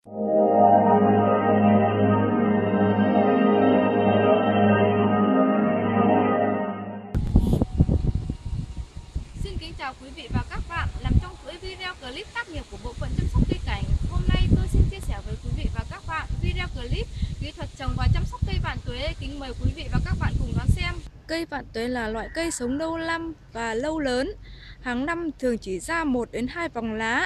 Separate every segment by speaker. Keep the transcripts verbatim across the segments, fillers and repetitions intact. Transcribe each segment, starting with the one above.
Speaker 1: Xin kính chào quý vị và các bạn. Nằm trong chuỗi video clip tác nghiệp của bộ phận chăm sóc cây cảnh, hôm nay tôi xin chia sẻ với quý vị và các bạn video clip kỹ thuật trồng và chăm sóc cây vạn tuế. Kính mời quý vị và các bạn cùng đón xem. Cây vạn tuế là loại cây sống lâu năm và lâu lớn, hàng năm thường chỉ ra một đến hai vòng lá.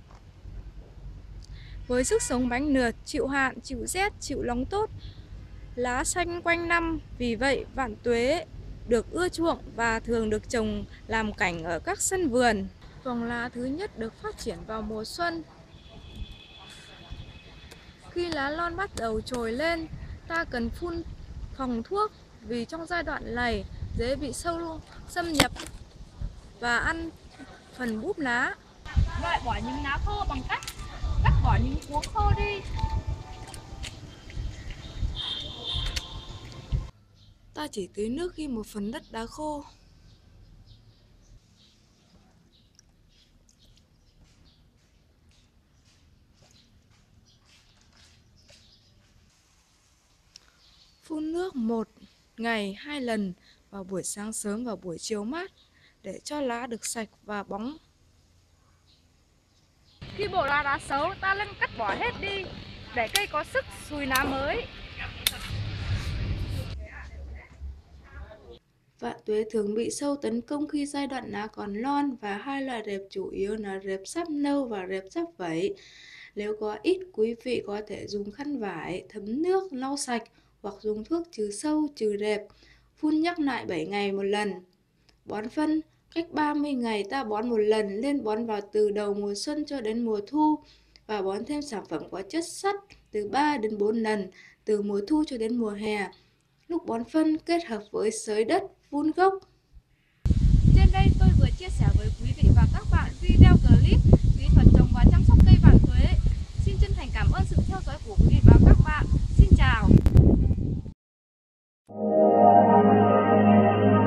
Speaker 1: Với sức sống bánh nượt, chịu hạn, chịu rét, chịu nóng tốt, lá xanh quanh năm. Vì vậy, vạn tuế được ưa chuộng và thường được trồng làm cảnh ở các sân vườn. Vòng lá thứ nhất được phát triển vào mùa xuân. Khi lá non bắt đầu trồi lên, ta cần phun phòng thuốc vì trong giai đoạn này dễ bị sâu xâm nhập và ăn phần búp lá.
Speaker 2: Loại bỏ những lá khô bằng cách cắt bỏ những cuống khô đi.
Speaker 1: Ta chỉ tưới nước khi một phần đất đã khô. Phun nước một ngày hai lần vào buổi sáng sớm và buổi chiều mát để cho lá được sạch và bóng.
Speaker 2: Khi bộ lá đã xấu, ta nên cắt bỏ hết đi để cây có sức sùi lá mới.
Speaker 1: Vạn tuế thường bị sâu tấn công khi giai đoạn lá còn non, và hai loại rệp chủ yếu là rệp sáp nâu và rệp sáp vẩy. Nếu có ít, quý vị có thể dùng khăn vải thấm nước lau sạch hoặc dùng thuốc trừ sâu trừ rệp. Phun nhắc lại bảy ngày một lần. Bón phân cách ba mươi ngày ta bón một lần, nên bón vào từ đầu mùa xuân cho đến mùa thu, và bón thêm sản phẩm có chất sắt từ ba đến bốn lần từ mùa thu cho đến mùa hè. Lúc bón phân kết hợp với xới đất, vun gốc.
Speaker 2: Trên đây tôi vừa chia sẻ với quý vị và các bạn video clip kỹ thuật trồng và chăm sóc cây vạn tuế. Xin chân thành cảm ơn sự theo dõi của quý vị và các bạn. Xin chào.